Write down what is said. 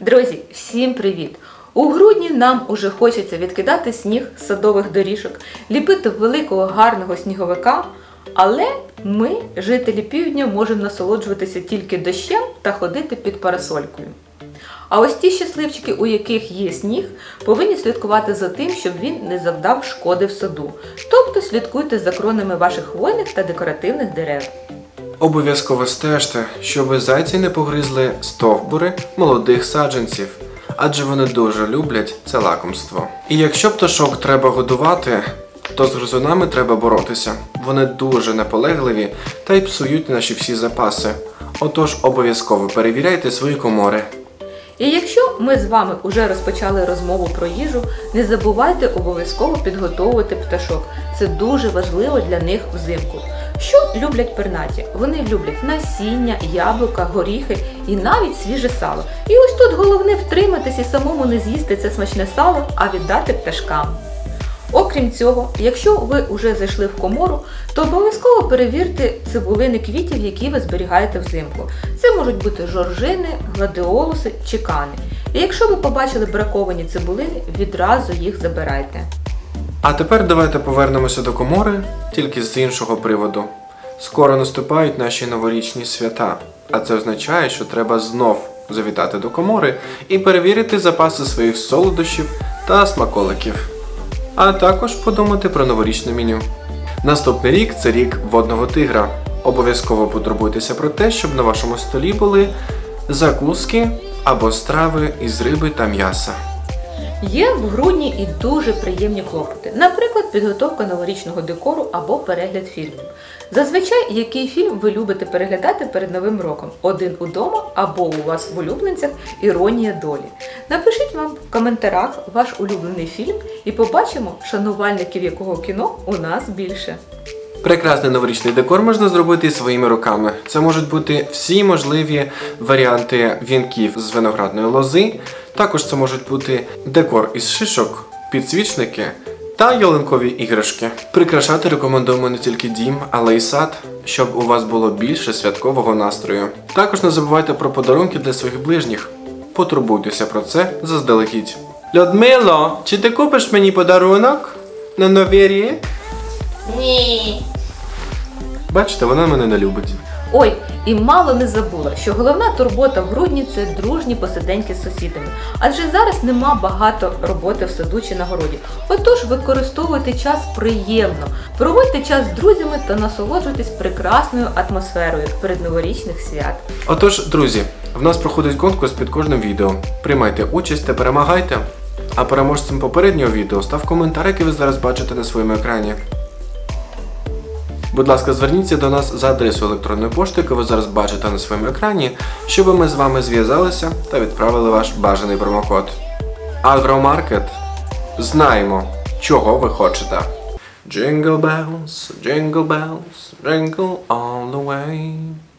Друзі, всім привіт! У грудні нам уже хочеться відкидати сніг з садових доріжок, ліпити великого гарного сніговика, але ми, жителі півдня, можемо насолоджуватися тільки дощем та ходити під парасолькою. А ось ті щасливчики, у яких є сніг, повинні слідкувати за тим, щоб він не завдав шкоди в саду. Тобто слідкуйте за кронами ваших хвойних та декоративних дерев. Обов'язково стежте, щоб зайці не погризли стовбури молодих саджанців, адже вони дуже люблять це лакомство. І якщо пташок треба годувати, то з гризунами треба боротися. Вони дуже наполегливі та й псують наші всі запаси. Отож обов'язково перевіряйте свої комори. І якщо ми з вами вже розпочали розмову про їжу, не забувайте обов'язково підготовувати пташок. Це дуже важливо для них взимку. Що люблять пернаті? Вони люблять насіння, яблука, горіхи і навіть свіже сало. І ось тут головне втриматись і самому не з'їсти це смачне сало, а віддати пташкам. Окрім цього, якщо ви вже зайшли в комору, то обов'язково перевірте цибулини квітів, які ви зберігаєте взимку. Це можуть бути жоржини, гладіолуси чи кани. І якщо ви побачили браковані цибулини, відразу їх забирайте. А тепер давайте повернемося до комори, тільки з іншого приводу. Скоро наступають наші новорічні свята, а це означає, що треба знов завітати до комори і перевірити запаси своїх солодощів та смаколиків. А також подумати про новорічне меню. Наступний рік – це рік водного тигра. Обов'язково потурбуйтеся про те, щоб на вашому столі були закуски або страви із риби та м'яса. Є в грудні і дуже приємні клопоти. Наприклад, підготовка новорічного декору або перегляд фільмів. Зазвичай, який фільм ви любите переглядати перед Новим роком? «Один удома» або у вас в улюбленцях «Іронія долі». Напишіть вам в коментарях ваш улюблений фільм і побачимо, шанувальників якого кіно у нас більше. Прекрасний новорічний декор можна зробити своїми руками. Це можуть бути всі можливі варіанти вінків з виноградної лози. Також це можуть бути декор із шишок, підсвічники та ялинкові іграшки. Прикрашати рекомендуємо не тільки дім, але й сад, щоб у вас було більше святкового настрою. Також не забувайте про подарунки для своїх ближніх. Потурбуйтеся про це заздалегідь. Людмило, чи ти купиш мені подарунок на Новий рік? Ні. Бачите, вона мене не любить. Ой, і мало не забула, що головна турбота в грудні – це дружні посиденьки з сусідами. Адже зараз нема багато роботи в саду чи на городі. Отож, використовуйте час приємно, проводьте час з друзями та насолоджуйтесь прекрасною атмосферою передноворічних свят. Отож, друзі, в нас проходить конкурс під кожним відео. Приймайте участь та перемагайте. А переможцем попереднього відео став коментар, який ви зараз бачите на своєму екрані. Будь ласка, зверніться до нас за адресою електронної пошти, яку ви зараз бачите на своєму екрані, щоб ми з вами зв'язалися та відправили ваш бажаний промокод. Агромаркет. Знаємо, чого ви хочете. Jingle bells, jingle bells, jingle all the way.